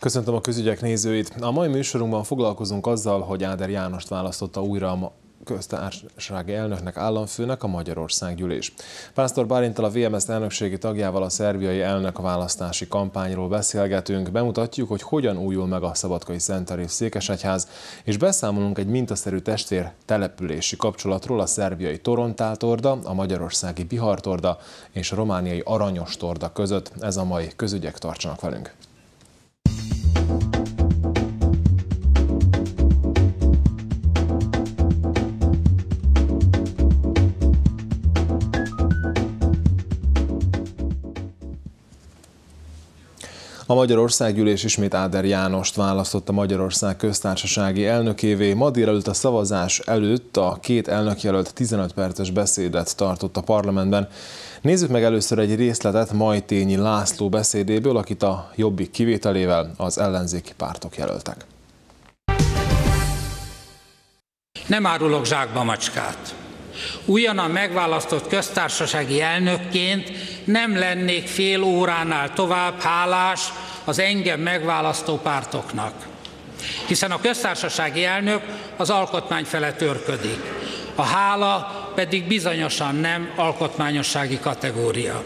Köszöntöm a közügyek nézőit! A mai műsorunkban foglalkozunk azzal, hogy Áder Jánost választotta újra a köztársasági elnöknek, államfőnek a Magyarországgyűlés. Pásztor Bálinttal, a VMSZ elnökségi tagjával a szerbiai elnökválasztási kampányról beszélgetünk, bemutatjuk, hogy hogyan újul meg a szabadkai Szent Teréz székesegyház, és beszámolunk egy mintaszerű testvér települési kapcsolatról a szerbiai Torontál-torda, a magyarországi Bihar-torda és a romániai Aranyos-torda között. Ez a mai közügyek, tartsanak velünk! A Magyarországgyűlés ismét Áder Jánost választotta Magyarország köztársasági elnökévé. Ma délelőtt a szavazás előtt a két elnökjelölt 15 perces beszédet tartott a parlamentben. Nézzük meg először egy részletet Majtényi László beszédéből, akit a Jobbik kivételével az ellenzéki pártok jelöltek. Nem árulok zsákba macskát. Újonnan megválasztott köztársasági elnökként nem lennék fél óránál tovább hálás az engem megválasztó pártoknak. Hiszen a köztársasági elnök az alkotmány felett őrködik. A hála pedig bizonyosan nem alkotmányossági kategória.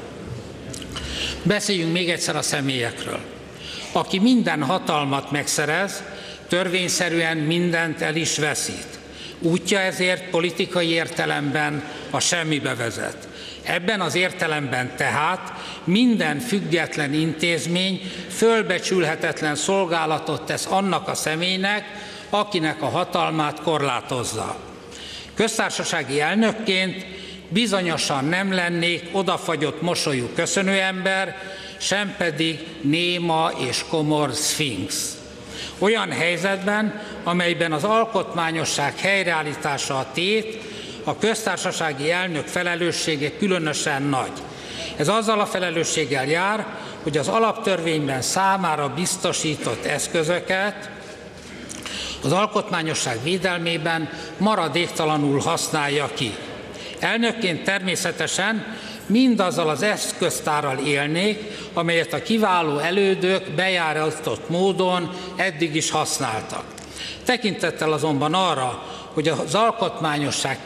Beszéljünk még egyszer a személyekről. Aki minden hatalmat megszerez, törvényszerűen mindent el is veszít. Útja ezért politikai értelemben a semmibe vezet. Ebben az értelemben tehát minden független intézmény fölbecsülhetetlen szolgálatot tesz annak a személynek, akinek a hatalmát korlátozza. Köztársasági elnökként bizonyosan nem lennék odafagyott mosolyú köszönőember, sem pedig néma és komor szfinx. Olyan helyzetben, amelyben az alkotmányosság helyreállítása a tét, a köztársasági elnök felelőssége különösen nagy. Ez azzal a felelősséggel jár, hogy az alaptörvényben számára biztosított eszközöket az alkotmányosság védelmében maradéktalanul használja ki. Elnökként természetesen mindazzal az eszköztárral élnék, amelyet a kiváló elődök bejáratott módon eddig is használtak. Tekintettel azonban arra, hogy az alkotmányosság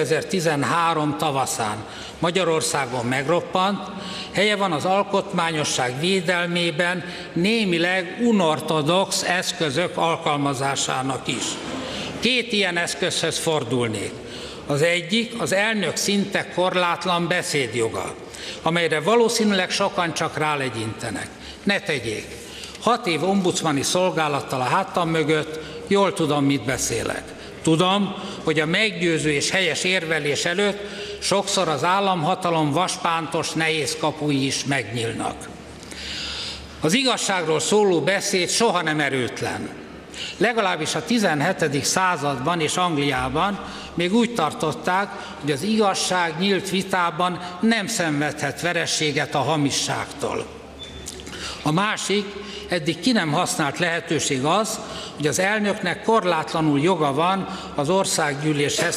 2013 tavaszán Magyarországon megroppant, helye van az alkotmányosság védelmében némileg unortodox eszközök alkalmazásának is. Két ilyen eszközhöz fordulnék. Az egyik az elnök szinte korlátlan beszédjoga, amelyre valószínűleg sokan csak rálegyintenek. Ne tegyék. 6 év ombudsmani szolgálattal a hátam mögött jól tudom, mit beszélek. Tudom, hogy a meggyőző és helyes érvelés előtt sokszor az államhatalom vaspántos nehéz kapui is megnyílnak. Az igazságról szóló beszéd soha nem erőtlen. Legalábbis a 17. században és Angliában még úgy tartották, hogy az igazság nyílt vitában nem szenvedhet vereséget a hamisságtól. A másik, eddig ki nem használt lehetőség az, hogy az elnöknek korlátlanul joga van az országgyűléshez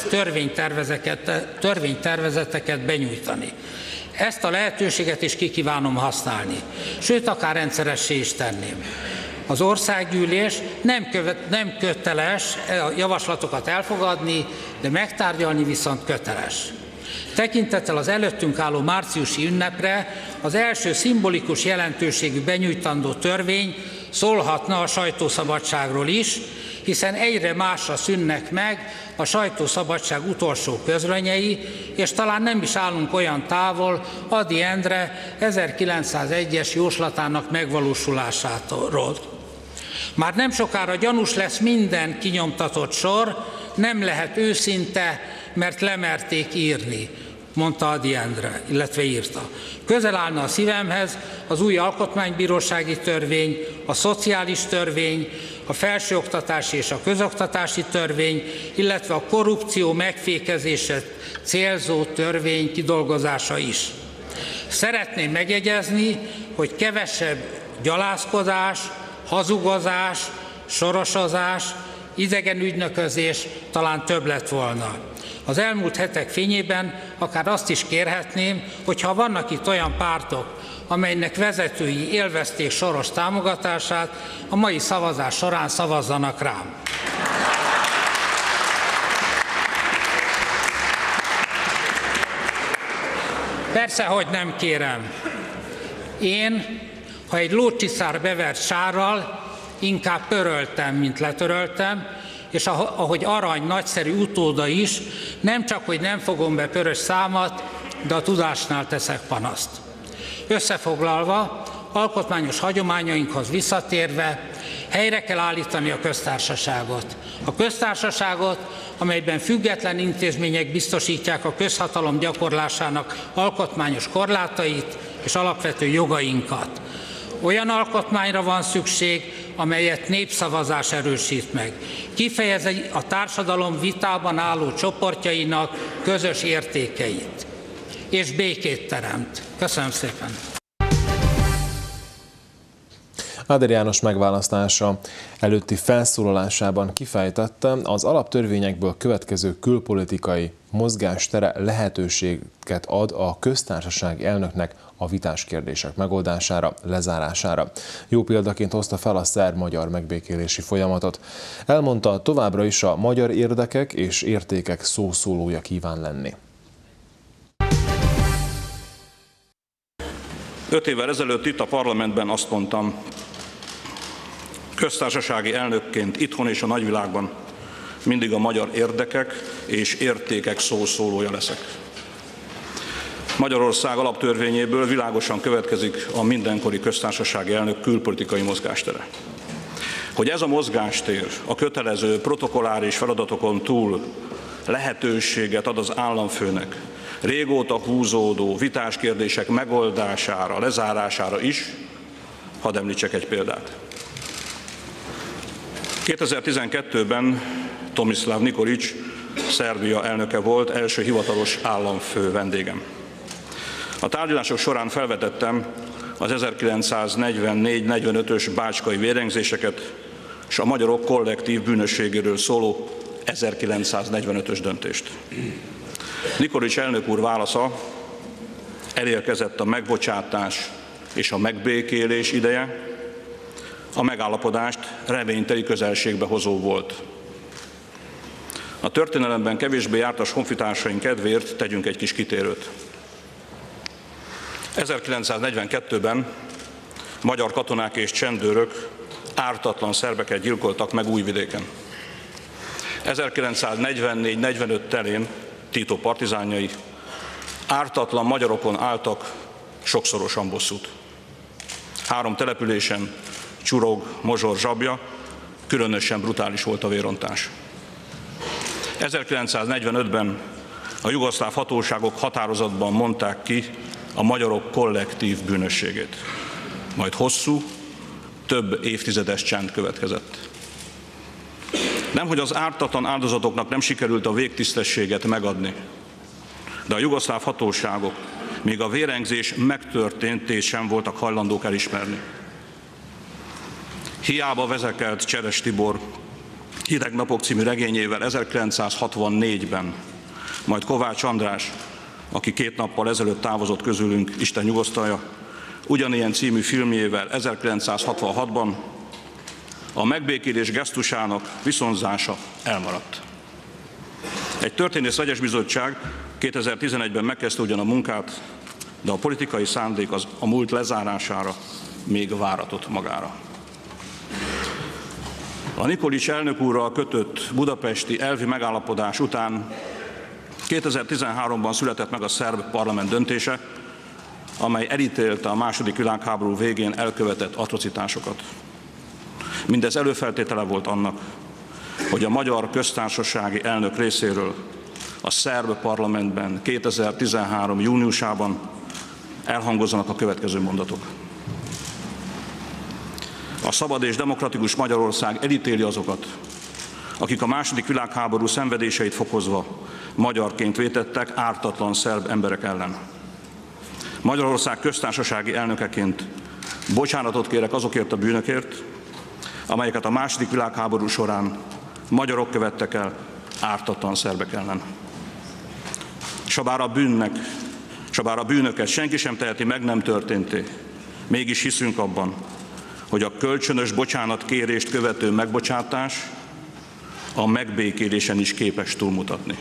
törvénytervezeteket benyújtani. Ezt a lehetőséget is ki kívánom használni, sőt, akár rendszeressé is tenném. Az országgyűlés nem köteles javaslatokat elfogadni, de megtárgyalni viszont köteles. Tekintettel az előttünk álló márciusi ünnepre az első szimbolikus jelentőségű benyújtandó törvény szólhatna a sajtószabadságról is, hiszen egyre másra szűnnek meg a sajtószabadság utolsó közrönyei, és talán nem is állunk olyan távol Ady Endre 1901-es jóslatának megvalósulásától. Már nem sokára gyanús lesz minden kinyomtatott sor, nem lehet őszinte, mert lemerték írni, mondta Ady Endre, illetve írta. Közel állna a szívemhez az új alkotmánybírósági törvény, a szociális törvény, a felsőoktatási és a közoktatási törvény, illetve a korrupció megfékezését célzó törvény kidolgozása is. Szeretném megjegyezni, hogy kevesebb gyalázkodás, hazugozás, sorosozás idegen ügynöközés talán több lett volna. Az elmúlt hetek fényében akár azt is kérhetném, hogyha vannak itt olyan pártok, amelynek vezetői élvezték Soros támogatását, a mai szavazás során szavazzanak rám. Persze, hogy nem kérem. Én, ha egy lócsiszár bevert sárral, inkább pöröltem, mint letöröltem, és ahogy Arany nagyszerű utóda is, nem csak, hogy nem fogom be Pörös számat, de a tudásnál teszek panaszt. Összefoglalva, alkotmányos hagyományainkhoz visszatérve, helyre kell állítani a köztársaságot. A köztársaságot, amelyben független intézmények biztosítják a közhatalom gyakorlásának alkotmányos korlátait és alapvető jogainkat. Olyan alkotmányra van szükség, amelyet népszavazás erősít meg. Kifejezi a társadalom vitában álló csoportjainak közös értékeit. És békét teremt. Köszönöm szépen! Áder János megválasztása előtti felszólalásában kifejtette, az alaptörvényekből következő külpolitikai mozgástere lehetőséget ad a köztársasági elnöknek a vitás kérdések megoldására, lezárására. Jó példaként hozta fel a szerb-magyar megbékélési folyamatot. Elmondta, továbbra is a magyar érdekek és értékek szószólója kíván lenni. 5 évvel ezelőtt itt a parlamentben azt mondtam, köztársasági elnökként itthon és a nagyvilágban mindig a magyar érdekek és értékek szószólója leszek. Magyarország alaptörvényéből világosan következik a mindenkori köztársasági elnök külpolitikai mozgástere. Hogy ez a mozgástér a kötelező protokolláris feladatokon túl lehetőséget ad az államfőnek régóta húzódó vitás kérdések megoldására, lezárására is, hadd említsek egy példát. 2012-ben Tomislav Nikolić, Szerbia elnöke volt, első hivatalos államfő vendégem. A tárgyalások során felvetettem az 1944-45-ös bácskai vérengzéseket és a magyarok kollektív bűnösségéről szóló 1945-ös döntést. Nikolić elnök úr válasza: elérkezett a megbocsátás és a megbékélés ideje, a megállapodást reményteli közelségbe hozó volt. A történelemben kevésbé jártas honfitársaink kedvéért tegyünk egy kis kitérőt. 1942-ben magyar katonák és csendőrök ártatlan szerbeket gyilkoltak meg Újvidéken. 1944-45 telén Tito partizánjai ártatlan magyarokon álltak sokszorosan bosszút. 3 településen, Csurog, Mozsor, Zsabja, különösen brutális volt a vérontás. 1945-ben a jugoszláv hatóságok határozatban mondták ki a magyarok kollektív bűnösségét. Majd hosszú, több évtizedes csend következett. Nemhogy az ártatlan áldozatoknak nem sikerült a végtisztességet megadni, de a jugoszláv hatóságok még a vérengzés megtörténtét sem voltak hajlandók elismerni. Hiába vezekelt Cseres Tibor Hideg napok című regényével 1964-ben, majd Kovács András, aki 2 nappal ezelőtt távozott közülünk, Isten nyugosztalja, ugyanilyen című filmjével 1966-ban, a megbékélés gesztusának viszonzása elmaradt. Egy történész vegyes bizottság 2011-ben megkezdte ugyan a munkát, de a politikai szándék a múlt lezárására még váratott magára. A Nikolić elnök úrral kötött budapesti elvi megállapodás után 2013-ban született meg a szerb parlament döntése, amely elítélte a II. Világháború végén elkövetett atrocitásokat. Mindez előfeltétele volt annak, hogy a magyar köztársasági elnök részéről a szerb parlamentben 2013. júniusában elhangozzanak a következő mondatok. A szabad és demokratikus Magyarország elítéli azokat, akik a II. Világháború szenvedéseit fokozva magyarként vétettek ártatlan szerb emberek ellen. Magyarország köztársasági elnökeként bocsánatot kérek azokért a bűnökért, amelyeket a II. Világháború során magyarok követtek el ártatlan szerbek ellen. S bár a bűnöket senki sem teheti meg nem történté, mégis hiszünk abban, hogy a kölcsönös bocsánatkérést követő megbocsátás a megbékélésen is képes túlmutatni.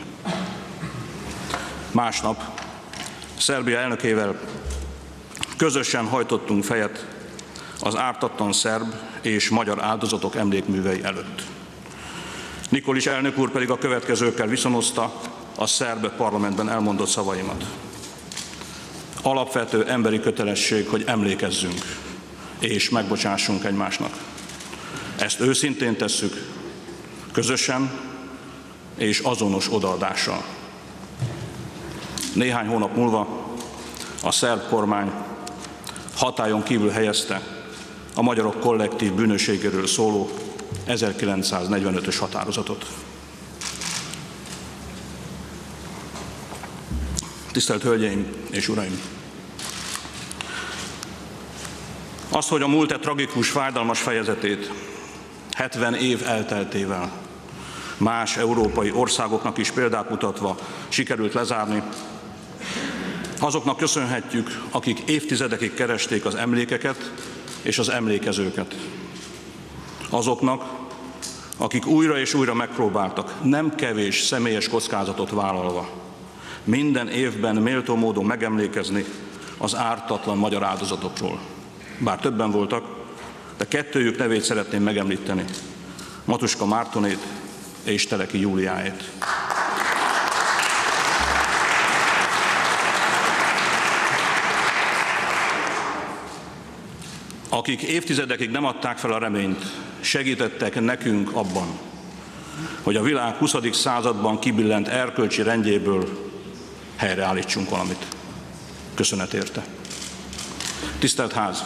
Másnap Szerbia elnökével közösen hajtottunk fejet az ártatlan szerb és magyar áldozatok emlékművei előtt. Nikolić elnök úr pedig a következőkkel viszonozta a szerb parlamentben elmondott szavaimat. Alapvető emberi kötelesség, hogy emlékezzünk és megbocsássunk egymásnak. Ezt őszintén tesszük, közösen és azonos odaadással. Néhány hónap múlva a szerb kormány hatályon kívül helyezte a magyarok kollektív bűnösségéről szóló 1945-ös határozatot. Tisztelt Hölgyeim és Uraim! Azt, hogy a múlt tragikus, fájdalmas fejezetét 70 év elteltével más európai országoknak is példát mutatva sikerült lezárni, azoknak köszönhetjük, akik évtizedekig keresték az emlékeket és az emlékezőket. Azoknak, akik újra és újra megpróbáltak, nem kevés személyes kockázatot vállalva, minden évben méltó módon megemlékezni az ártatlan magyar áldozatokról. Bár többen voltak, de kettőjük nevét szeretném megemlíteni, Matuska Mártonét és Teleki Júliáét. Akik évtizedekig nem adták fel a reményt, segítettek nekünk abban, hogy a világ 20. században kibillent erkölcsi rendjéből helyreállítsunk valamit. Köszönet érte. Tisztelt Ház!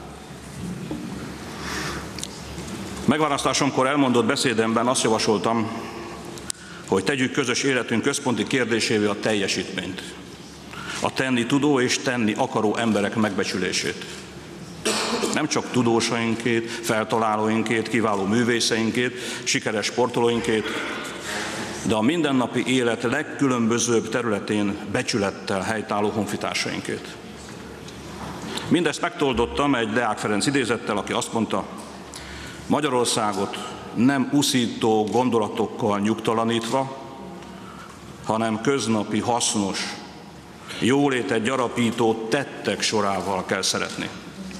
Megválasztásomkor elmondott beszédemben azt javasoltam, hogy tegyük közös életünk központi kérdésévé a teljesítményt, a tenni tudó és tenni akaró emberek megbecsülését. Nem csak tudósainkét, feltalálóinkét, kiváló művészeinkét, sikeres sportolóinkét, de a mindennapi élet legkülönbözőbb területén becsülettel helytálló honfitársainkét. Mindezt megtoldottam egy Deák Ferenc idézettel, aki azt mondta, Magyarországot nem uszító gondolatokkal nyugtalanítva, hanem köznapi hasznos, jólétet gyarapító tettek sorával kell szeretni.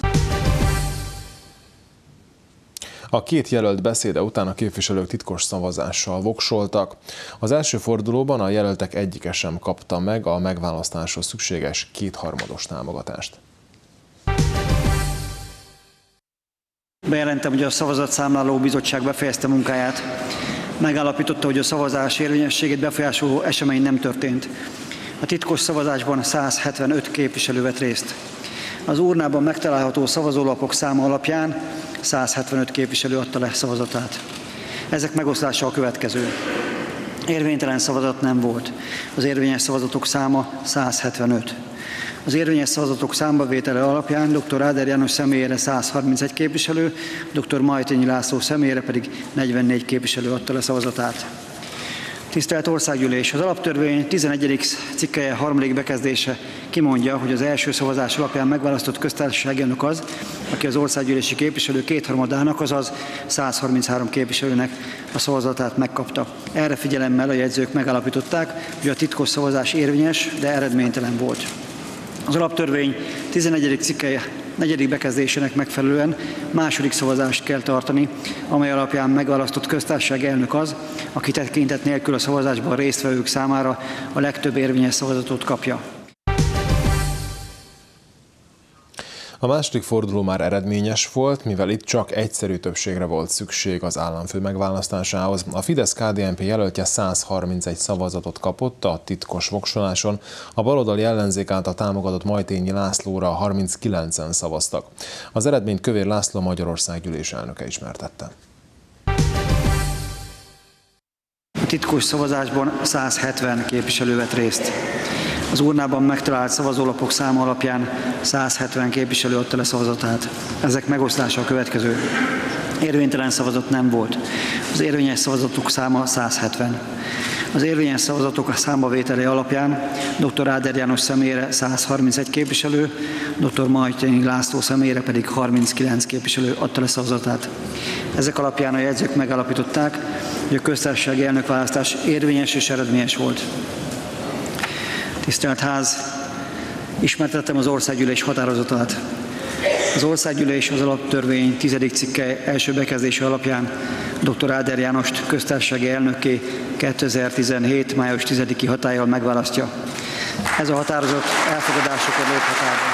A két jelölt beszéde után a képviselők titkos szavazással voksoltak. Az első fordulóban a jelöltek egyike sem kapta meg a megválasztáshoz szükséges kétharmados támogatást. Bejelentem, hogy a Szavazatszámláló Bizottság befejezte munkáját. Megállapította, hogy a szavazás érvényességét befolyásoló esemény nem történt. A titkos szavazásban 175 képviselő vett részt. Az urnában megtalálható szavazólapok száma alapján 175 képviselő adta le szavazatát. Ezek megoszlása a következő. Érvénytelen szavazat nem volt. Az érvényes szavazatok száma 175. Az érvényes szavazatok számbavétele alapján dr. Áder János személyére 131 képviselő, dr. Majtényi László személyére pedig 44 képviselő adta le szavazatát. Tisztelt Országgyűlés! Az alaptörvény 11. cikkelye 3. bekezdése kimondja, hogy az első szavazás alapján megválasztott köztársasági elnök az, aki az országgyűlési képviselő kétharmadának, azaz 133 képviselőnek a szavazatát megkapta. Erre figyelemmel a jegyzők megállapították, hogy a titkos szavazás érvényes, de eredménytelen volt. Az alaptörvény 11. cikkelye 4. bekezdésének megfelelően második szavazást kell tartani, amely alapján megválasztott köztársasági elnök az, aki tekintet nélkül a szavazásban résztvevők számára a legtöbb érvényes szavazatot kapja. A második forduló már eredményes volt, mivel itt csak egyszerű többségre volt szükség az államfő megválasztásához. A Fidesz-KDNP jelöltje 131 szavazatot kapott a titkos voksoláson, a baloldali ellenzék által támogatott Majtényi Lászlóra 39-en szavaztak. Az eredményt Kövér László Magyarország Gyűlés elnöke ismertette. A titkos szavazásban 170 képviselő vett részt. Az urnában megtalált szavazólapok száma alapján 170 képviselő adta le szavazatát. Ezek megosztása a következő. Érvénytelen szavazat nem volt. Az érvényes szavazatok száma 170. Az érvényes szavazatok számbavétele alapján dr. Áder János személyére 131 képviselő, dr. Majtényi László személyére pedig 39 képviselő adta le szavazatát. Ezek alapján a jegyzők megállapították, hogy a köztársasági elnökválasztás érvényes és eredményes volt. Tisztelt Ház, ismertettem az országgyűlés határozatát. Az országgyűlés az alaptörvény 10. cikke első bekezdése alapján dr. Áder Jánost köztársasági elnökké 2017. május 10-i hatállyal megválasztja. Ez a határozat elfogadásakor lép hatályba.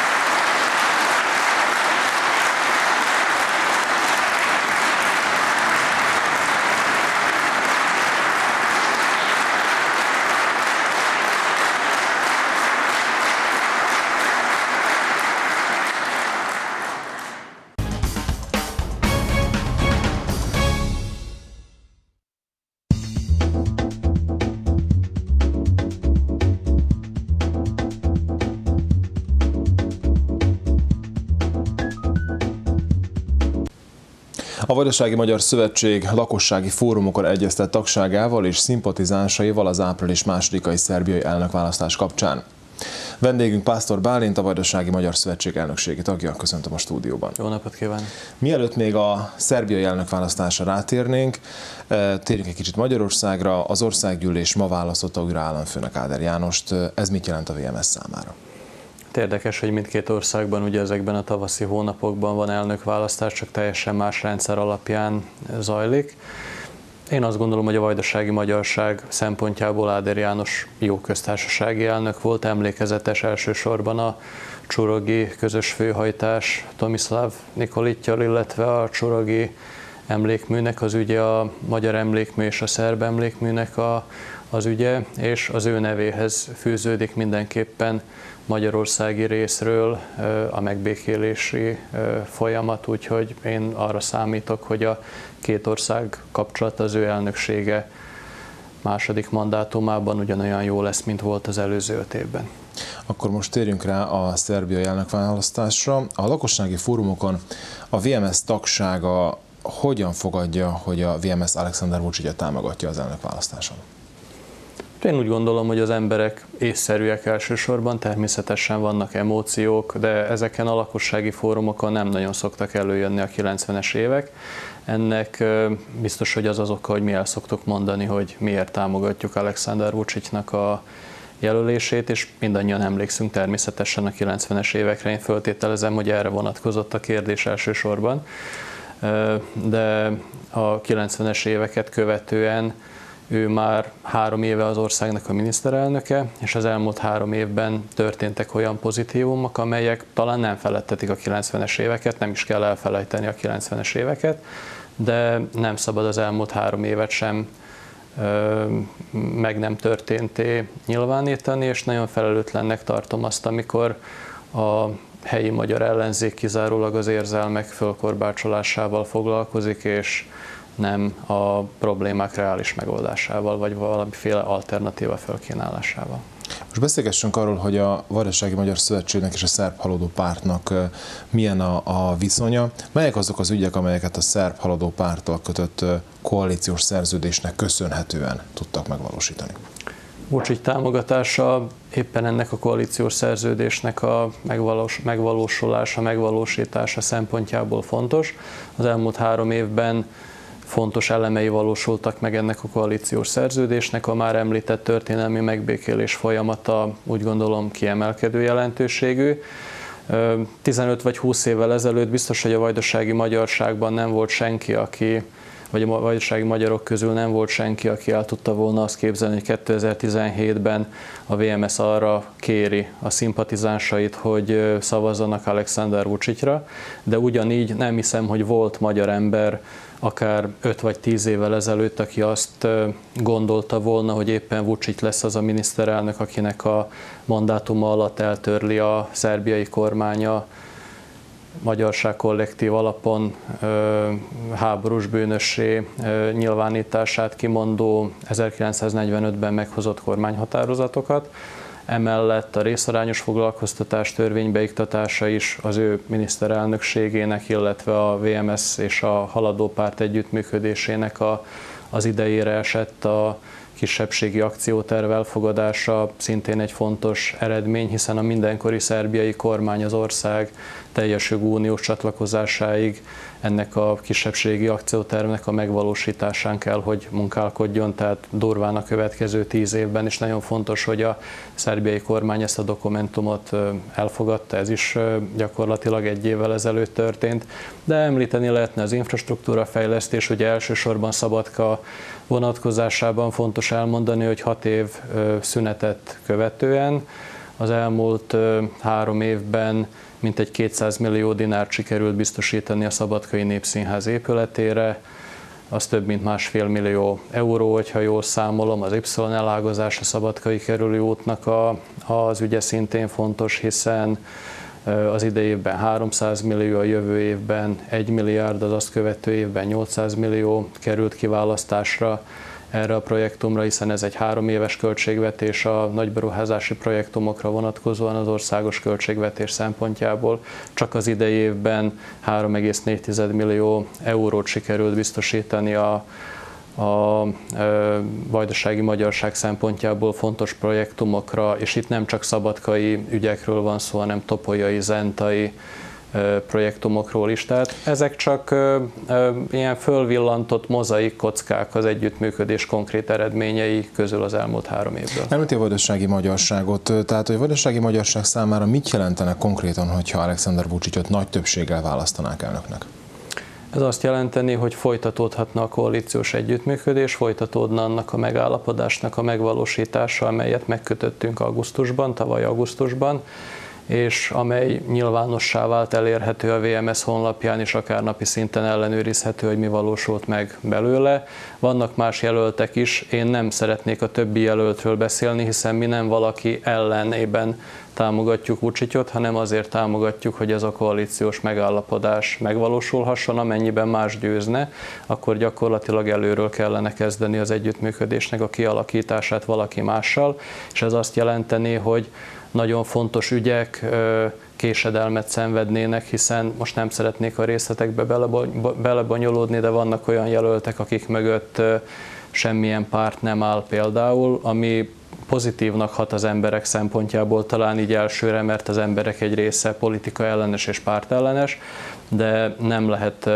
A Vajdasági Magyar Szövetség lakossági fórumokon egyeztet tagságával és szimpatizánsaival az április 2-ai szerbiai elnökválasztás kapcsán. Vendégünk Pásztor Bálint, a Vajdasági Magyar Szövetség elnökségi tagja. Köszöntöm a stúdióban. Jó napot kívánok! Mielőtt még a szerbiai elnökválasztásra rátérnénk, térjünk egy kicsit Magyarországra. Az országgyűlés ma választotta újra államfőnek Áder Jánost. Ez mit jelent a VMS számára? Érdekes, hogy mindkét országban ugye ezekben a tavaszi hónapokban van elnökválasztás, csak teljesen más rendszer alapján zajlik. Én azt gondolom, hogy a vajdasági magyarság szempontjából Áder János jó köztársasági elnök volt, emlékezetes elsősorban a csurogi közös főhajtás Tomislav Nikolittyal, illetve a csurogi emlékműnek az ügye, a magyar emlékmű és a szerb emlékműnek az ügye, és az ő nevéhez fűződik mindenképpen magyarországi részről a megbékélési folyamat, úgyhogy én arra számítok, hogy a két ország kapcsolata az ő elnöksége második mandátumában ugyanolyan jó lesz, mint volt az előző 5 évben. Akkor most térjünk rá a szerbiai elnökválasztásra. A lakossági fórumokon a VMS tagsága hogyan fogadja, hogy a VMS Aleksandar Vučića támogatja az elnökválasztáson? Én úgy gondolom, hogy az emberek észszerűek elsősorban, természetesen vannak emóciók, de ezeken a lakossági fórumokon nem nagyon szoktak előjönni a 90-es évek. Ennek biztos, hogy az az oka, hogy mi el szoktuk mondani, hogy miért támogatjuk Aleksandar Vučićnak a jelölését, és mindannyian emlékszünk természetesen a 90-es évekre. Én föltételezem, hogy erre vonatkozott a kérdés elsősorban, de a 90-es éveket követően ő már 3 éve az országnak a miniszterelnöke, és az elmúlt 3 évben történtek olyan pozitívumok, amelyek talán nem feledtetik a 90-es éveket, nem is kell elfelejteni a 90-es éveket, de nem szabad az elmúlt 3 évet sem meg nem történté nyilvánítani, és nagyon felelőtlennek tartom azt, amikor a helyi magyar ellenzék kizárólag az érzelmek fölkorbácsolásával foglalkozik, és nem a problémák reális megoldásával, vagy valamiféle alternatíva fölkínálásával. Most beszélgessünk arról, hogy a Vajdasági Magyar Szövetségnek és a Szerb Haladó Pártnak milyen a viszonya. Melyek azok az ügyek, amelyeket a Szerb Haladó Párttal kötött koalíciós szerződésnek köszönhetően tudtak megvalósítani? Vučić támogatása éppen ennek a koalíciós szerződésnek a megvalósulása, megvalósítása szempontjából fontos. Az elmúlt 3 évben fontos elemei valósultak meg ennek a koalíciós szerződésnek, a már említett történelmi megbékélés folyamata úgy gondolom kiemelkedő jelentőségű. 15 vagy 20 évvel ezelőtt biztos, hogy a vajdasági magyarságban nem volt senki, vagy a vajdasági magyarok közül nem volt senki, aki el tudta volna azt képzelni, hogy 2017-ben a VMS arra kéri a szimpatizánsait, hogy szavazzanak Aleksandar Vučićra, de ugyanígy nem hiszem, hogy volt magyar ember, akár 5 vagy 10 évvel ezelőtt, aki azt gondolta volna, hogy éppen Vučić lesz az a miniszterelnök, akinek a mandátuma alatt eltörli a szerbiai kormánya magyarság kollektív alapon háborús bűnössé nyilvánítását kimondó 1945-ben meghozott kormányhatározatokat. Emellett a részarányos foglalkoztatás törvénybeiktatása is az ő miniszterelnökségének, illetve a VMS és a haladó párt együttműködésének az idejére esett. A kisebbségi akcióterv elfogadása szintén egy fontos eredmény, hiszen a mindenkori szerbiai kormány az ország teljes jogú uniós csatlakozásáig ennek a kisebbségi akciótervnek a megvalósításán kell, hogy munkálkodjon, tehát durván a következő 10 évben, és nagyon fontos, hogy a szerbiai kormány ezt a dokumentumot elfogadta, ez is gyakorlatilag 1 évvel ezelőtt történt, de említeni lehetne az infrastruktúrafejlesztés, ugye elsősorban Szabadka vonatkozásában fontos elmondani, hogy 6 év szünetet követően az elmúlt 3 évben mintegy 200 millió dinárt sikerült biztosítani a Szabadkai Népszínház épületére, az több mint 1,5 millió euró, hogyha jól számolom. Az Y elágazás a Szabadkai kerülő útnak az ügye szintén fontos, hiszen az idei évben 300 millió, a jövő évben 1 milliárd, az azt követő évben 800 millió került kiválasztásra erre a projektumra, hiszen ez egy 3 éves költségvetés a nagyberuházási projektumokra vonatkozóan az országos költségvetés szempontjából. Csak az idei évben 3,4 millió eurót sikerült biztosítani a vajdasági magyarság szempontjából fontos projektumokra, és itt nem csak szabadkai ügyekről van szó, hanem topolyai, zentai projektumokról is. Tehát ezek csak ilyen fölvillantott mozaik kockák az együttműködés konkrét eredményei közül az elmúlt 3 évből. Említi a vajdasági magyarságot, tehát hogy a vajdasági magyarság számára mit jelentenek konkrétan, hogyha Alexander Vučićot nagy többséggel választanák elnöknek? Ez azt jelenteni, hogy folytatódhatna a koalíciós együttműködés, folytatódna annak a megállapodásnak a megvalósítása, amelyet megkötöttünk tavaly augusztusban, és amely nyilvánossá vált, elérhető a VMS honlapján, és akár napi szinten ellenőrizhető, hogy mi valósult meg belőle. Vannak más jelöltek is, én nem szeretnék a többi jelöltről beszélni, hiszen mi nem valaki ellenében támogatjuk Vučićot, hanem azért támogatjuk, hogy ez a koalíciós megállapodás megvalósulhasson, amennyiben más győzne, akkor gyakorlatilag előről kellene kezdeni az együttműködésnek a kialakítását valaki mással, és ez azt jelenteni, hogy nagyon fontos ügyek késedelmet szenvednének, hiszen most nem szeretnék a részletekbe belebonyolódni, de vannak olyan jelöltek, akik mögött semmilyen párt nem áll például, ami pozitívnak hat az emberek szempontjából talán így elsőre, mert az emberek egy része politika ellenes és pártellenes, de nem lehet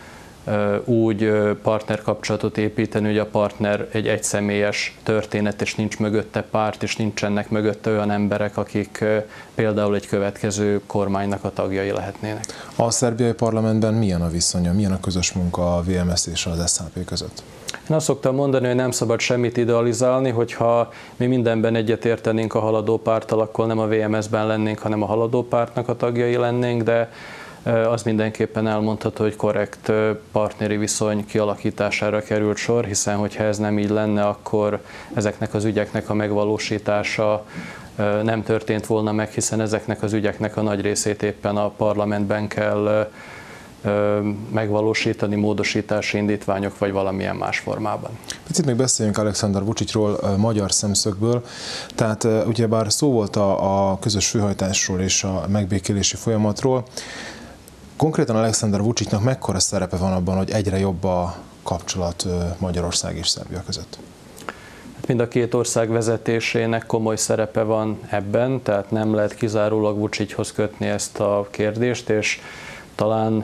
úgy partnerkapcsolatot építeni, hogy a partner egy egyszemélyes történet, és nincs mögötte párt, és nincsenek mögötte olyan emberek, akik például egy következő kormánynak a tagjai lehetnének. A szerbiai parlamentben milyen a viszonya, milyen a közös munka a VMS és az SZHP között? Én azt szoktam mondani, hogy nem szabad semmit idealizálni, hogyha mi mindenben egyetértenénk a haladó párttal, akkor nem a VMS-ben lennénk, hanem a haladó pártnak a tagjai lennénk, de az mindenképpen elmondható, hogy korrekt partneri viszony kialakítására került sor, hiszen hogyha ez nem így lenne, akkor ezeknek az ügyeknek a megvalósítása nem történt volna meg, hiszen ezeknek az ügyeknek a nagy részét éppen a parlamentben kell megvalósítani, módosítási indítványok vagy valamilyen más formában. Picit még beszéljünk Alexander Vučićról magyar szemszögből. Tehát ugyebár szó volt a közös főhajtásról és a megbékélési folyamatról. Konkrétan Alexander Vučićnak mekkora szerepe van abban, hogy egyre jobb a kapcsolat Magyarország és Szerbia között? Mind a két ország vezetésének komoly szerepe van ebben, tehát nem lehet kizárólag Vučićhoz kötni ezt a kérdést, és talán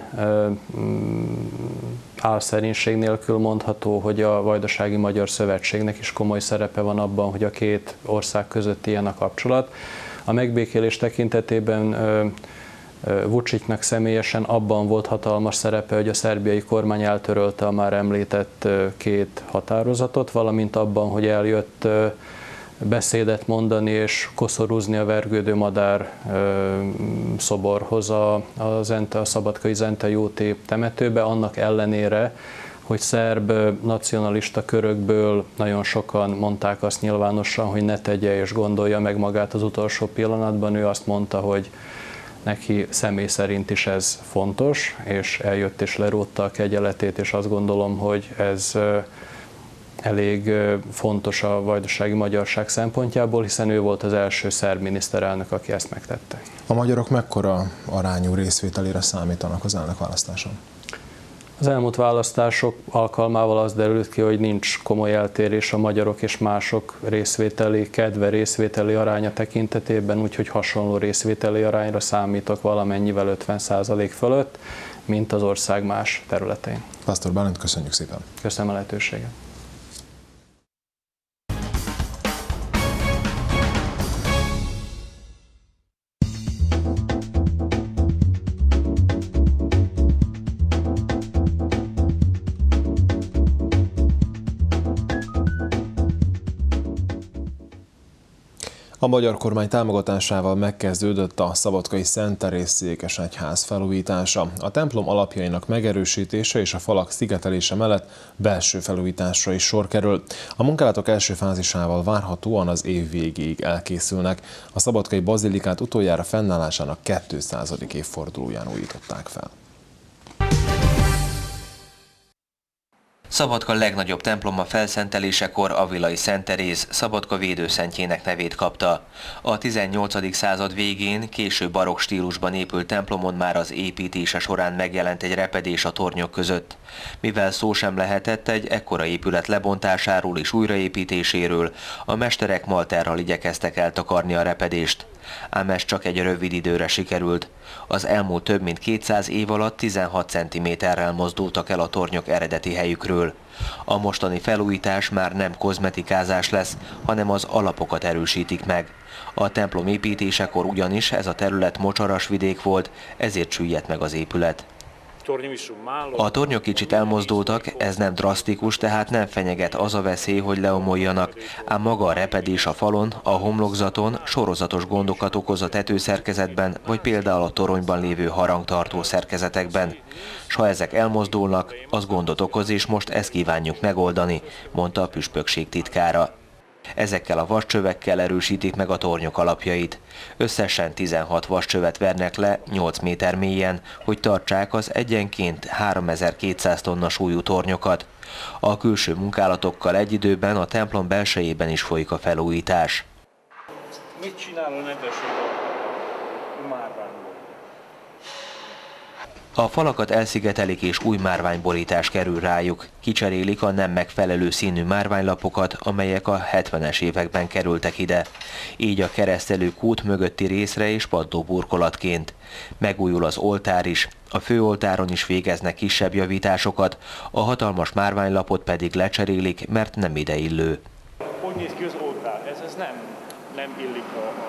álszerénység nélkül mondható, hogy a Vajdasági Magyar Szövetségnek is komoly szerepe van abban, hogy a két ország között ilyen a kapcsolat. A megbékélés tekintetében Vučićnak személyesen abban volt hatalmas szerepe, hogy a szerbiai kormány eltörölte a már említett 2 határozatot, valamint abban, hogy eljött beszédet mondani és koszorúzni a vergődő madár szoborhoz a szabadkai Zente Jóté temetőbe, annak ellenére, hogy szerb nacionalista körökből nagyon sokan mondták azt nyilvánosan, hogy ne tegye és gondolja meg magát az utolsó pillanatban. Ő azt mondta, hogy neki személy szerint is ez fontos, és eljött és lerótta a kegyeletét, és azt gondolom, hogy ez elég fontos a vajdasági magyarság szempontjából, hiszen ő volt az első szerb miniszterelnök, aki ezt megtette. A magyarok mekkora arányú részvételére számítanak az elnökválasztáson? Az elmúlt választások alkalmával az derült ki, hogy nincs komoly eltérés a magyarok és mások részvételi aránya tekintetében, úgyhogy hasonló részvételi arányra számítok valamennyivel 50% fölött, mint az ország más területein. Pásztor Bálint, köszönjük szépen! Köszönöm a lehetőséget! A magyar kormány támogatásával megkezdődött a szabadkai Szent Teréz székesegyház felújítása. A templom alapjainak megerősítése és a falak szigetelése mellett belső felújításra is sor kerül. A munkálatok első fázisával várhatóan az év végéig elkészülnek. A szabadkai bazilikát utoljára fennállásának 200. évfordulóján újították fel. Szabadka legnagyobb temploma felszentelésekor Avilai Szent Teréz Szabadka védőszentjének nevét kapta. A 18. század végén késő barokk stílusban épült templomon már az építése során megjelent egy repedés a tornyok között. Mivel szó sem lehetett egy ekkora épület lebontásáról és újraépítéséről, a mesterek malterral igyekeztek eltakarni a repedést. Ám ez csak egy rövid időre sikerült. Az elmúlt több mint 200 év alatt 16 cm-rel mozdultak el a tornyok eredeti helyükről. A mostani felújítás már nem kozmetikázás lesz, hanem az alapokat erősítik meg. A templom építésekor ugyanis ez a terület mocsaras vidék volt, ezért süllyedt meg az épület. A tornyok kicsit elmozdultak, ez nem drasztikus, tehát nem fenyeget az a veszély, hogy leomoljanak, ám maga a repedés a falon, a homlokzaton sorozatos gondokat okoz a tetőszerkezetben, vagy például a toronyban lévő harangtartó szerkezetekben. S ha ezek elmozdulnak, az gondot okoz, és most ezt kívánjuk megoldani, mondta a püspökség titkára. Ezekkel a vascsövekkel erősítik meg a tornyok alapjait. Összesen 16 vascsövet vernek le 8 méter mélyen, hogy tartsák az egyenként 3200 tonna súlyú tornyokat. A külső munkálatokkal egy időben a templom belsejében is folyik a felújítás. Mit csinál a nedvesség a márványból? A falakat elszigetelik és új márványborítás kerül rájuk. Kicserélik a nem megfelelő színű márványlapokat, amelyek a 70-es években kerültek ide. Így a keresztelő kút mögötti részre és padlóburkolatként. Megújul az oltár is, a főoltáron is végeznek kisebb javításokat, a hatalmas márványlapot pedig lecserélik, mert nem ideillő. Hogy néz ki az oltár? Ez nem illik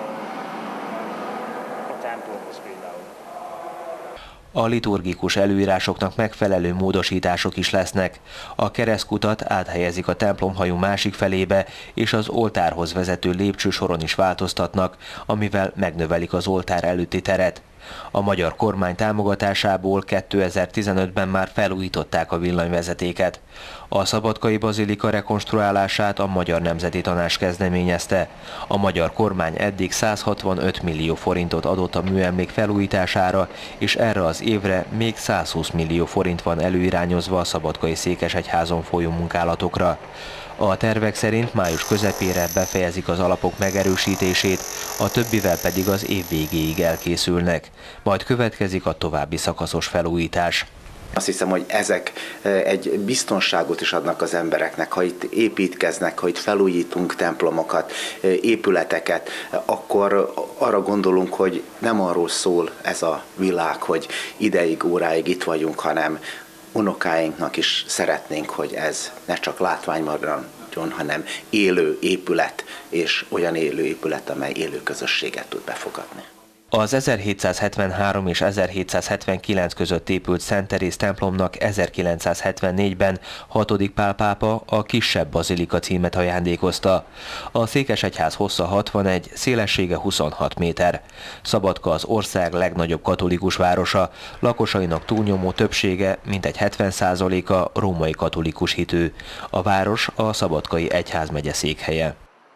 a templomhoz például. A liturgikus előírásoknak megfelelő módosítások is lesznek. A keresztkutat áthelyezik a templomhajó másik felébe, és az oltárhoz vezető lépcsősoron is változtatnak, amivel megnövelik az oltár előtti teret. A magyar kormány támogatásából 2015-ben már felújították a villanyvezetéket. A szabadkai bazilika rekonstruálását a Magyar Nemzeti Tanács kezdeményezte. A magyar kormány eddig 165 millió forintot adott a műemlék felújítására, és erre az évre még 120 millió forint van előirányozva a szabadkai székesegyházon folyó munkálatokra. A tervek szerint május közepére befejezik az alapok megerősítését, a többivel pedig az év végéig elkészülnek. Majd következik a további szakaszos felújítás. Azt hiszem, hogy ezek egy biztonságot is adnak az embereknek, ha itt építkeznek, ha itt felújítunk templomokat, épületeket, akkor arra gondolunk, hogy nem arról szól ez a világ, hogy ideig, óráig itt vagyunk, hanem unokáinknak is szeretnénk, hogy ez ne csak látvány maradjon, hanem élő épület, és olyan élő épület, amely élő közösséget tud befogadni. Az 1773 és 1779 között épült Szent Teréz templomnak 1974-ben 6. Pál pápa a kisebb bazilika címet ajándékozta. A székesegyház hossza 61, szélessége 26 méter. Szabadka az ország legnagyobb katolikus városa, lakosainak túlnyomó többsége, mintegy 70%-a római katolikus hitű. A város a Szabadkai egyházmegye székhelye.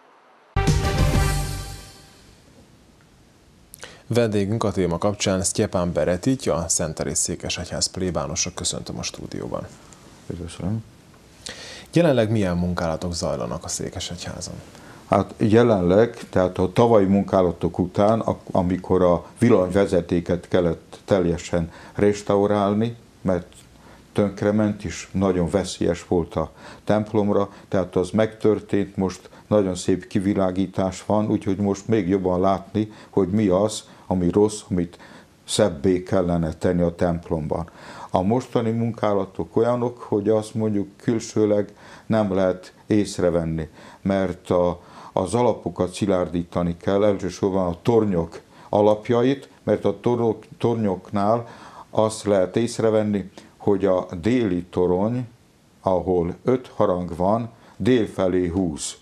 Vendégünk a téma kapcsán Sztyepán Beretitya, a Szent Teréz székesegyház plébánosa. Köszöntöm a stúdióban. Üdvözlöm. Jelenleg milyen munkálatok zajlanak a Székesegyházon? Hát jelenleg, tehát a tavalyi munkálatok után, amikor a villanyvezetéket kellett teljesen restaurálni, mert tönkrement is, nagyon veszélyes volt a templomra, tehát az megtörtént, most nagyon szép kivilágítás van, úgyhogy most még jobban látni, hogy mi az, ami rossz, amit szebbé kellene tenni a templomban. A mostani munkálatok olyanok, hogy azt mondjuk külsőleg nem lehet észrevenni, mert az alapokat szilárdítani kell, elsősorban a tornyok alapjait, mert a tornyoknál azt lehet észrevenni, hogy a déli torony, ahol 5 harang van, dél felé húz.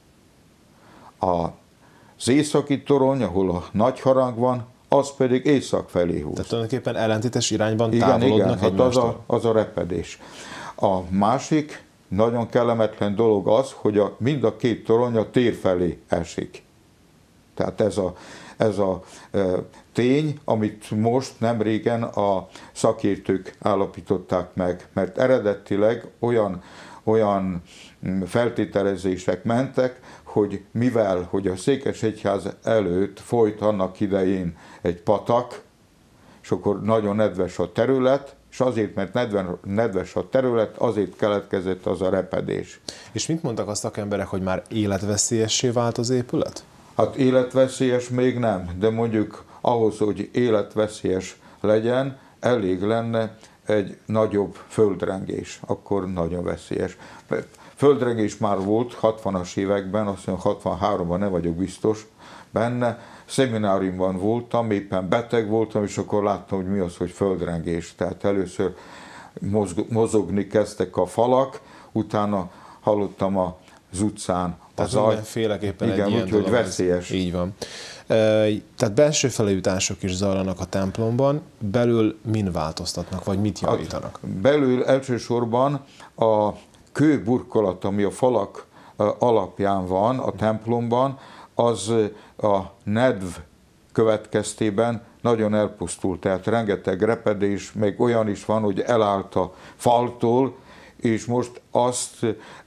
Az északi torony, ahol a nagy harang van, az pedig észak felé húz. Tehát tulajdonképpen ellentétes irányban távolodnak egymástól. Hát az a repedés. A másik nagyon kellemetlen dolog az, hogy mind a két torony a tér felé esik. Tehát ez a tény, amit most nem régen a szakértők állapították meg, mert eredetileg olyan feltételezések mentek, hogy mivel hogy a Székesegyház előtt folyt annak idején egy patak, és akkor nagyon nedves a terület, és azért, mert nedves a terület, azért keletkezett az a repedés. És mit mondtak a szakemberek, hogy már életveszélyessé vált az épület? Hát életveszélyes még nem, de mondjuk ahhoz, hogy életveszélyes legyen, elég lenne egy nagyobb földrengés, akkor nagyon veszélyes. Földrengés már volt 60-as években, azt mondom 63-ban nem vagyok biztos benne, szemináriumban voltam, éppen beteg voltam, és akkor láttam, hogy mi az, hogy földrengés. Tehát először mozogni kezdtek a falak, utána hallottam az utcán a zaj. Mindenféleképpen igen, egy ilyen úgyhogy dolog veszélyes. Így van. Tehát belső felújítások is zajlanak a templomban, belül min változtatnak, vagy mit javítanak? Belül elsősorban a kőburkolat, ami a falak alapján van a templomban, az a nedv következtében nagyon elpusztult, tehát rengeteg repedés, meg olyan is van, hogy elállt a faltól, és most azt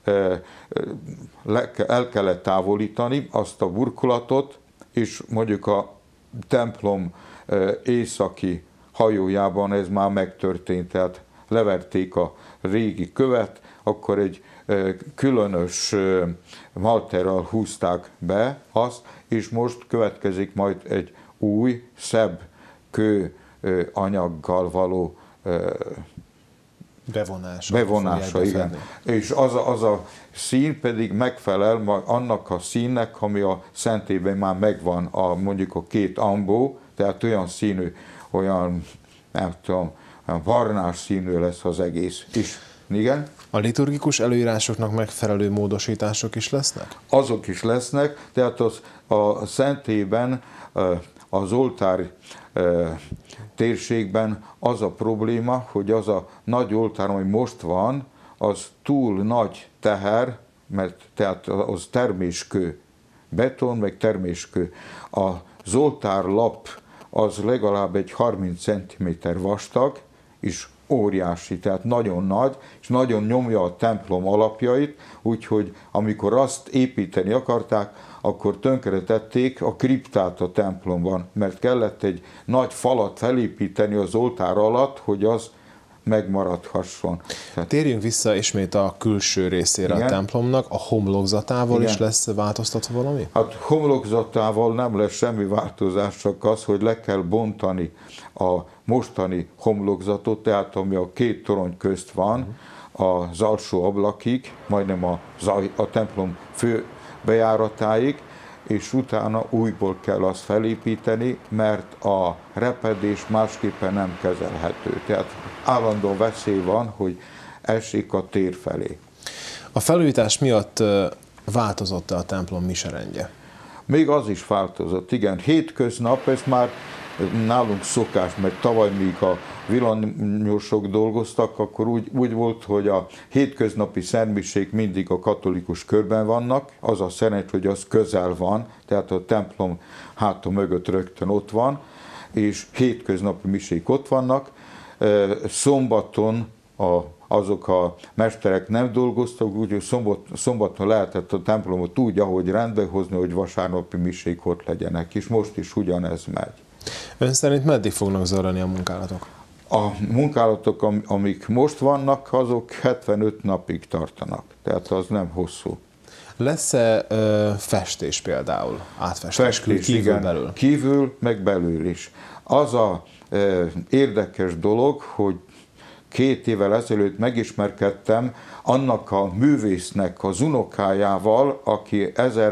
el kellett távolítani, azt a burkolatot, és mondjuk a templom északi hajójában ez már megtörtént, tehát leverték a régi követ, akkor egy különös malterral húzták be azt, és most következik majd egy új, szebb kőanyaggal való bevonása, igen. És az a szín pedig megfelel annak a színnek, ami a szentében már megvan, mondjuk a két ambó, tehát olyan színű, olyan, nem tudom, olyan barnás színű lesz az egész. És, igen? A liturgikus előírásoknak megfelelő módosítások is lesznek? Azok is lesznek, tehát a szentében, az oltár térségben az a probléma, hogy az a nagy oltár, ami most van, az túl nagy teher, mert tehát az terméskő, beton meg terméskő. Az oltárlap az legalább egy 30 cm vastag, és óriási, tehát nagyon nagy, és nagyon nyomja a templom alapjait, úgyhogy amikor azt építeni akarták, akkor tönkretették a kriptát a templomban, mert kellett egy nagy falat felépíteni az oltár alatt, hogy az megmaradhasson. Térjünk vissza ismét a külső részére. Igen? A templomnak, a homlokzatával igen. is lesz változtatva valami? Hát homlokzatával nem lesz semmi változás, csak az, hogy le kell bontani a mostani homlokzatot, tehát ami a két torony közt van, az alsó ablakig, majdnem a templom fő bejáratáig, és utána újból kell azt felépíteni, mert a repedés másképpen nem kezelhető. Tehát állandó veszély van, hogy esik a tér felé. A felújítás miatt változott a templom miserendje? Még az is változott, igen. Hétköznap, ez már nálunk szokás, mert tavaly még a villanyosok dolgoztak, akkor úgy volt, hogy a hétköznapi szentmiség mindig a katolikus körben vannak, az a szerencs, hogy az közel van, tehát a templom háta mögött rögtön ott van, és hétköznapi misék ott vannak. Szombaton azok a mesterek nem dolgoztak, úgyhogy szombaton lehetett a templomot úgy, ahogy rendbe hozni, hogy vasárnapi misék ott legyenek, és most is ugyanez megy. Ön szerint meddig fognak zajlani a munkálatok? A munkálatok, amik most vannak, azok 75 napig tartanak, tehát az nem hosszú. Lesz-e festés például? Átfestés kívül, belül? Kívül, meg belül is. Az a érdekes dolog, hogy 2 évvel ezelőtt megismerkedtem annak a művésznek az unokájával, aki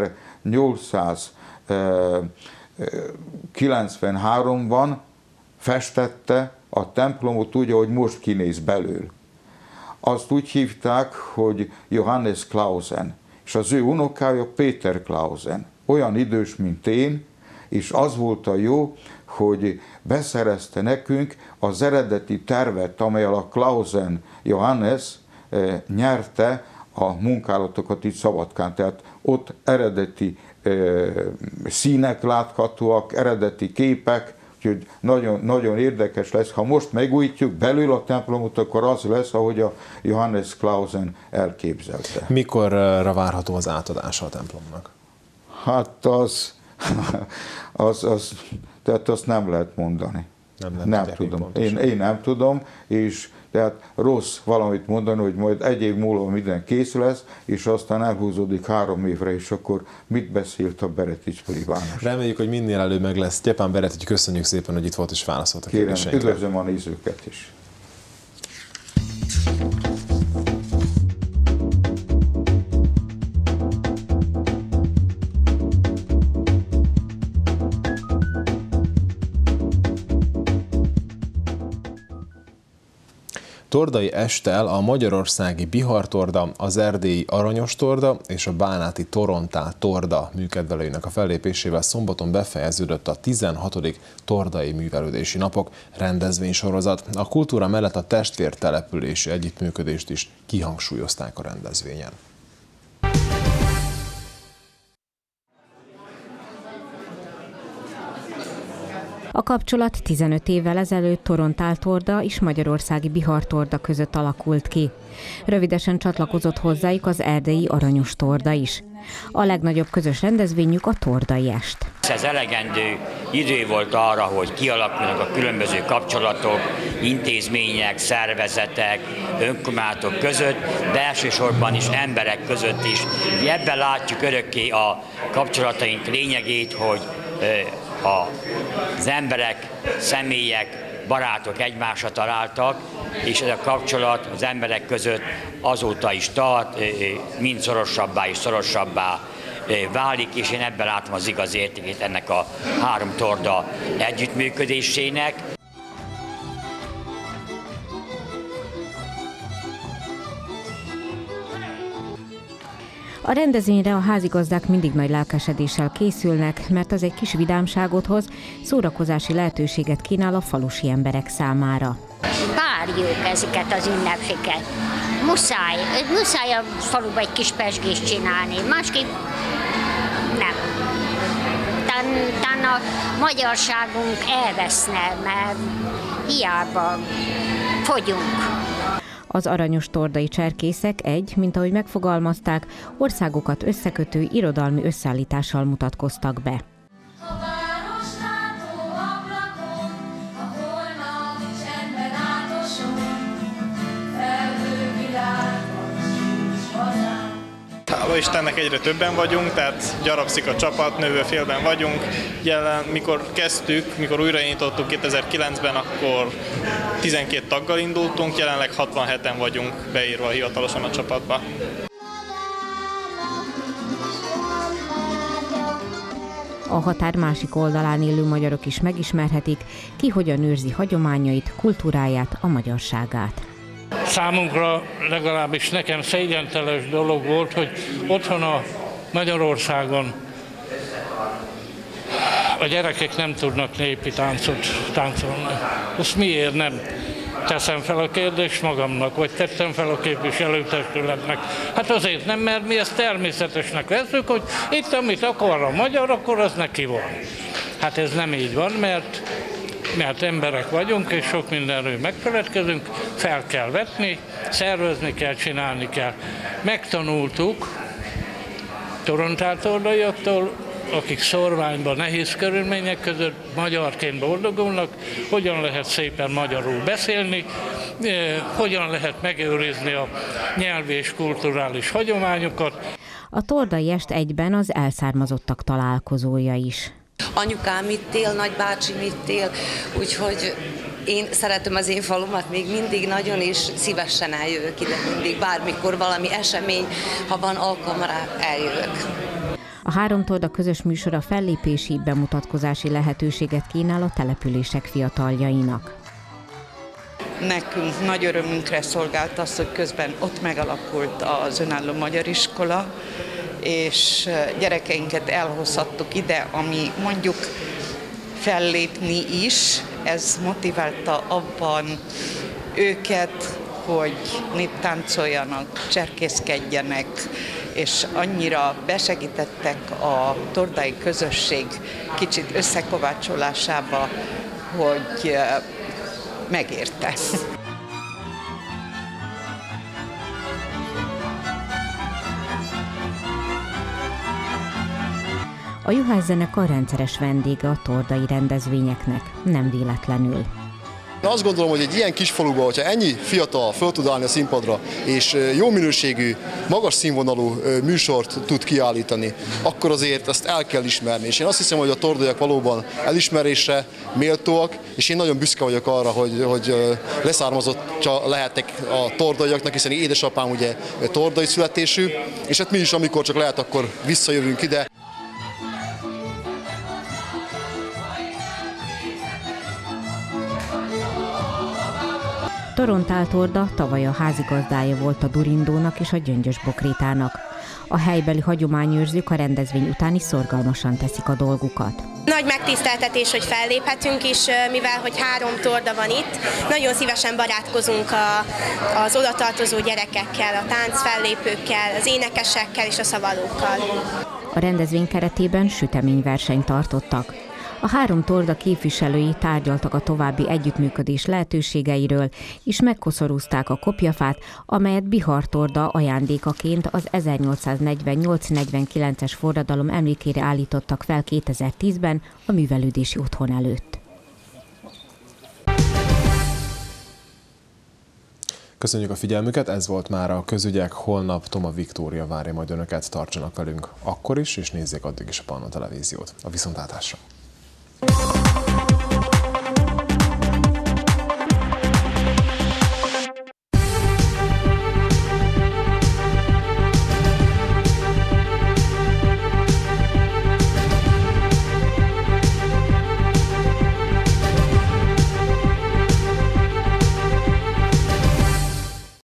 1893-ban festette a templomot úgy, ahogy most kinéz belül. Azt úgy hívták, hogy Johannes Clausen, és az ő unokája Péter Clausen. Olyan idős, mint én, és az volt a jó, hogy beszerezte nekünk az eredeti tervet, amelyel a Clausen Johannes nyerte a munkálatokat itt Szabadkán. Tehát ott eredeti színek láthatóak, eredeti képek, úgyhogy nagyon, nagyon érdekes lesz. Ha most megújítjuk belül a templomot, akkor az lesz, ahogy a Johannes Clausen elképzelte. Mikorra várható az átadása a templomnak? Hát tehát azt nem lehet mondani. Nem tudom. Én nem tudom, és tehát rossz valamit mondani, hogy majd 1 év múlva minden kész lesz, és aztán elhúzódik 3 évre, és akkor mit beszélt a Beretics plébános? Reméljük, hogy minél előbb meg lesz. Stjepan Beretics, köszönjük szépen, hogy itt volt és válaszolt a kérdéseinkre. Kérem, üdvözlöm a nézőket is. Tordai Esttel a magyarországi Bihar-torda, az erdélyi Aranyos torda és a bánáti Torontál torda műkedvelőinek a fellépésével szombaton befejeződött a 16. Tordai Művelődési Napok rendezvénysorozat. A kultúra mellett a testvértelepülési együttműködést is kihangsúlyozták a rendezvényen. A kapcsolat 15 évvel ezelőtt Torontál torda és magyarországi Bihar torda között alakult ki. Rövidesen csatlakozott hozzájuk az erdélyi Aranyos torda is. A legnagyobb közös rendezvényük a Tordai Est. Ez elegendő idő volt arra, hogy kialakulnak a különböző kapcsolatok, intézmények, szervezetek, önkormányzatok között, de elsősorban is emberek között is. Ebben látjuk örökké a kapcsolataink lényegét, hogy az emberek, személyek, barátok egymásra találtak, és ez a kapcsolat az emberek között azóta is tart, mind szorosabbá és szorosabbá válik, és én ebben látom az igazi értékét ennek a 3 torda együttműködésének. A rendezvényre a házigazdák mindig nagy lelkesedéssel készülnek, mert az egy kis vidámságot hoz, szórakozási lehetőséget kínál a falusi emberek számára. Várjuk ezeket az ünnepséget. Muszáj a faluba egy kis pezsgést csinálni, másképp nem. Talán a magyarságunk elveszne, mert hiába fogyunk. Az aranyos tordai cserkészek mint ahogy megfogalmazták, országokat összekötő irodalmi összeállítással mutatkoztak be. Hála Istennek egyre többen vagyunk, tehát gyarapszik a csapat, növőfélben vagyunk. Mikor kezdtük, mikor újraindítottuk 2009-ben, akkor 12 taggal indultunk, jelenleg 67-en vagyunk beírva hivatalosan a csapatba. A határ másik oldalán élő magyarok is megismerhetik, ki hogyan őrzi hagyományait, kultúráját, a magyarságát. Számunkra, legalábbis nekem szégyenteles dolog volt, hogy otthon a Magyarországon a gyerekek nem tudnak népi táncot táncolni. Ezt miért nem? Teszem fel a kérdést magamnak, vagy tettem fel a képviselőtestületnek. Hát azért nem, mert mi ezt természetesnek veszünk, hogy itt amit akar a magyar, akkor az neki van. Hát ez nem így van, mert mert emberek vagyunk, és sok mindenről megfeledkezünk, fel kell vetni, szervezni kell, csinálni kell. Megtanultuk torontáltordaiaktól, akik szorványban, nehéz körülmények között magyarként boldogulnak, hogyan lehet szépen magyarul beszélni, hogyan lehet megőrizni a nyelvi és kulturális hagyományokat. A tordai est egyben az elszármazottak találkozója is. Anyukám itt él, nagybácsi itt él, úgyhogy én szeretem az én falumat még mindig nagyon, és szívesen eljövök ide mindig, bármikor valami esemény, ha van alkalom rá, eljövök. A Három Torda közös műsora fellépési, bemutatkozási lehetőséget kínál a települések fiataljainak. Nekünk nagy örömünkre szolgált az, hogy közben ott megalakult az önálló magyar iskola, és gyerekeinket elhozhattuk ide, ami mondjuk fellépni is, ez motiválta abban őket, hogy néptáncoljanak, cserkészkedjenek, és annyira besegítettek a tordai közösség kicsit összekovácsolásába, hogy megérte. A Juhász zenekar rendszeres vendége a tordai rendezvényeknek, nem véletlenül. Azt gondolom, hogy egy ilyen kis faluban, hogyha ennyi fiatal föl tud állni a színpadra, és jó minőségű, magas színvonalú műsort tud kiállítani, akkor azért ezt el kell ismerni. És én azt hiszem, hogy a tordaiak valóban elismerésre méltóak, és én nagyon büszke vagyok arra, hogy leszármazottja lehetek a tordaiaknak, hiszen édesapám ugye tordai születésű, és hát mi is, amikor csak lehet, akkor visszajövünk ide. Torontáltorda tavaly a házigazdája volt a Durindónak és a Gyöngyös Bokrétának. A helybeli hagyományőrzők a rendezvény után is szorgalmasan teszik a dolgukat. Nagy megtiszteltetés, hogy felléphetünk is, mivel hogy 3 torda van itt. Nagyon szívesen barátkozunk az odatartozó gyerekekkel, a táncfellépőkkel, az énekesekkel és a szavalókkal. A rendezvény keretében süteményversenyt tartottak. A 3 torda képviselői tárgyaltak a további együttműködés lehetőségeiről, és megkoszorúzták a kopjafát, amelyet Bihar torda ajándékaként az 1848-49-es forradalom emlékére állítottak fel 2010-ben a művelődési otthon előtt. Köszönjük a figyelmüket, ez volt már a Közügyek, holnap Toma Viktória várja majd önöket, tartsanak velünk akkor is, és nézzék addig is a Pannon Televíziót. A viszontlátásra!